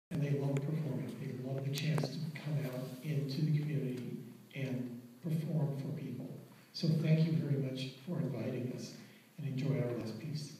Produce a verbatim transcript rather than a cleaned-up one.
and they love performing. They love the chance to come out into the community and perform for people. So thank you very much for inviting us, and enjoy our last piece.